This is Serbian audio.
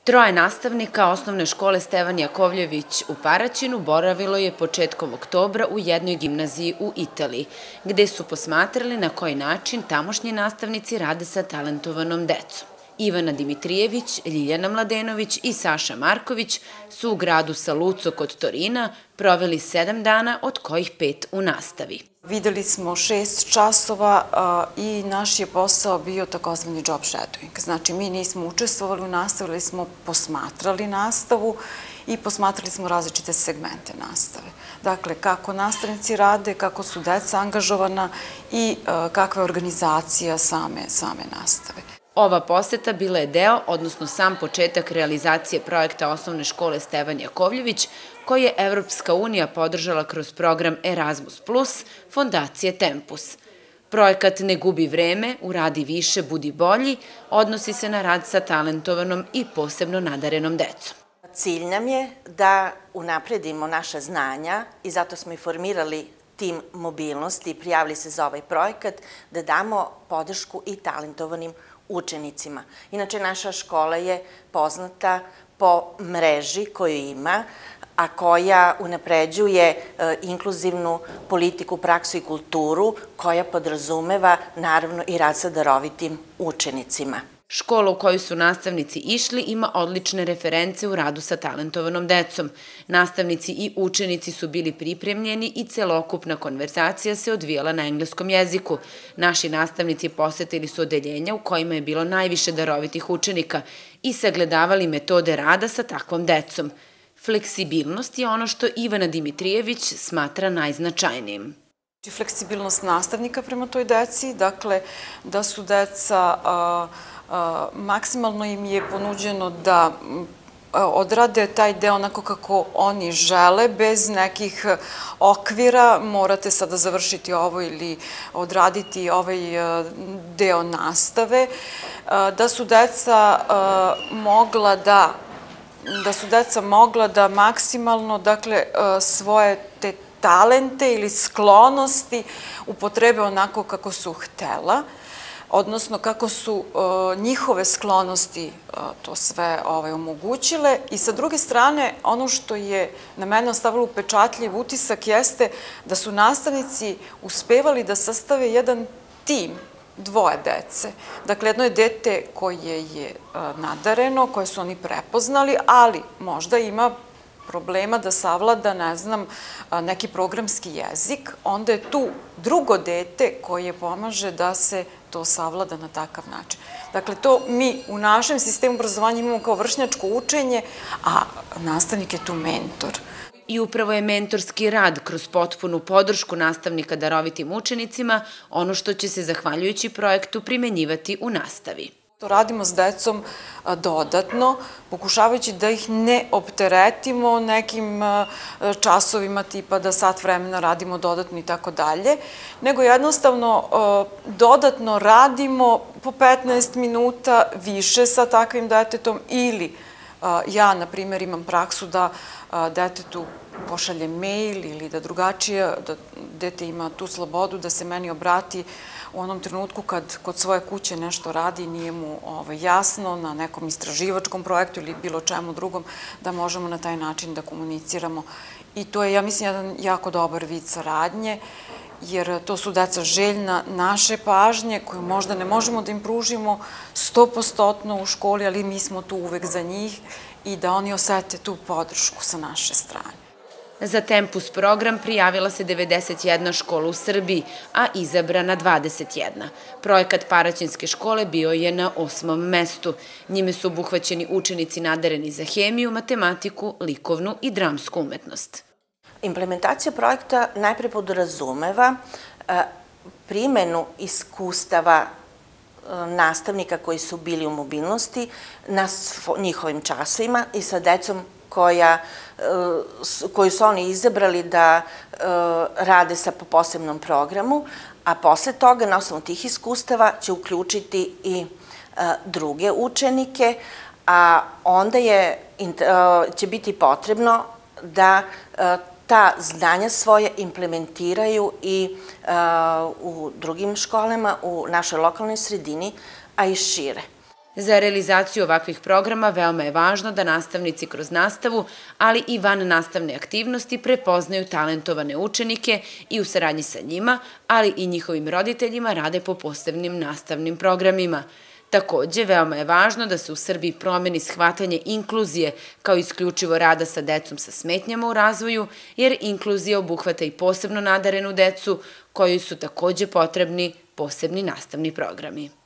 Troje nastavnika osnovne škole Stevan Jakovljević u Paraćinu boravilo je početkom oktobra u jednoj gimnaziji u Italiji, gde su posmatrali na koji način tamošnji nastavnici rade sa talentovanom decom. Ivana Dimitrijević, Ljiljana Mladenović i Saša Marković su u gradu Saluzzo kod Torina proveli 7 dana, od kojih 5 u nastavi. Videli smo 6 časova i naš je posao bio takozvani job shadowing. Znači, mi nismo učestvovali u nastavi, ali smo posmatrali nastavu i posmatrali smo različite segmente nastave. Dakle, kako nastavnici rade, kako su deca angažovana i kakva je organizacija same nastave. Ova poseta bila je deo, odnosno sam početak realizacije projekta osnovne škole Stevan Jakovljević, koji je Evropska unija podržala kroz program Erasmus Plus Fondacije Tempus. Projekat Ne gubi vreme, uradi više, budi bolji, odnosi se na rad sa talentovanom i posebno nadarenom decom. Cilj nam je da unapredimo naša znanja i zato smo i formirali tim mobilnosti i prijavili se za ovaj projekat, da damo podršku i talentovanim učenicima. Inače, naša škola je poznata po mreži koju ima, a koja unapređuje inkluzivnu politiku, praksu i kulturu, koja podrazumeva naravno i rad sa darovitim učenicima. Škola u koju su nastavnici išli ima odlične reference u radu sa talentovanom decom. Nastavnici i učenici su bili pripremljeni i celokupna konverzacija se odvijala na engleskom jeziku. Naši nastavnici posetili su odeljenja u kojima je bilo najviše darovitih učenika i sagledavali metode rada sa takvom decom. Fleksibilnost je ono što Ivana Dimitrijević smatra najznačajnijim. Fleksibilnost nastavnika prema toj deci, dakle, da su deca maksimalno im je ponuđeno da odrade taj deo onako kako oni žele, bez nekih okvira, morate sada završiti ovo ili odraditi ovaj deo nastave, da su deca mogla da maksimalno, dakle, svoje te talente ili sklonosti upotrebe onako kako su htela, odnosno kako su njihove sklonosti to sve omogućile. I sa druge strane, ono što je na mene ostavilo upečatljiv utisak jeste da su nastavnici uspevali da sastave jedan tim dvoje dece. Dakle, jedno je dete koje je nadareno, koje su oni prepoznali, ali možda ima problema da savlada, ne znam, neki programski jezik, onda je tu drugo dete koje pomaže da se to savlada na takav način. Dakle, to mi u našem sistemu obrazovanja imamo kao vršnjačko učenje, a nastavnik je tu mentor. I upravo je mentorski rad kroz potpunu podršku nastavnika darovitim učenicima ono što će se, zahvaljujući projektu, primenjivati u nastavi. To radimo s decom dodatno, pokušavajući da ih ne opteretimo nekim časovima tipa da sat vremena radimo dodatno i tako dalje, nego jednostavno dodatno radimo po 15 minuta više sa takvim detetom ili ja, na primjer, imam praksu da detetu pošaljem mail ili da drugačije, da dete ima tu slobodu da se meni obrati u onom trenutku kad kod svoje kuće nešto radi, nije mu jasno na nekom istraživačkom projektu ili bilo čemu drugom, da možemo na taj način da komuniciramo. I to je, ja mislim, jedan jako dobar vid saradnje, jer to su deca željna naše pažnje koju možda ne možemo da im pružimo 100% u školi, ali mi smo tu uvek za njih i da oni osete tu podršku sa naše strane. Za Tempus program prijavila se 91 škola u Srbiji, a izabrana 21. Projekat Paraćinske škole bio je na 8. mestu. Njime su obuhvaćeni učenici nadareni za hemiju, matematiku, likovnu i dramsku umetnost. Implementacija projekta najpre podrazumeva primenu iskustava nastavnika koji su bili u mobilnosti na njihovim časovima i sa decom koju su oni izabrali da rade sa posebnom programu, a posle toga, na osnovu tih iskustava, će uključiti i druge učenike, a onda će biti potrebno da ta znanja svoje implementiraju i u drugim školama, u našoj lokalnoj sredini, a i šire. Za realizaciju ovakvih programa veoma je važno da nastavnici kroz nastavu, ali i van nastavne aktivnosti prepoznaju talentovane učenike i u saradnji sa njima, ali i njihovim roditeljima rade po posebnim nastavnim programima. Takođe, veoma je važno da se u Srbiji promeni shvatanje inkluzije kao isključivo rada sa decom sa smetnjama u razvoju, jer inkluzija obuhvata i posebno nadarenu decu, kojoj su takođe potrebni posebni nastavni programi.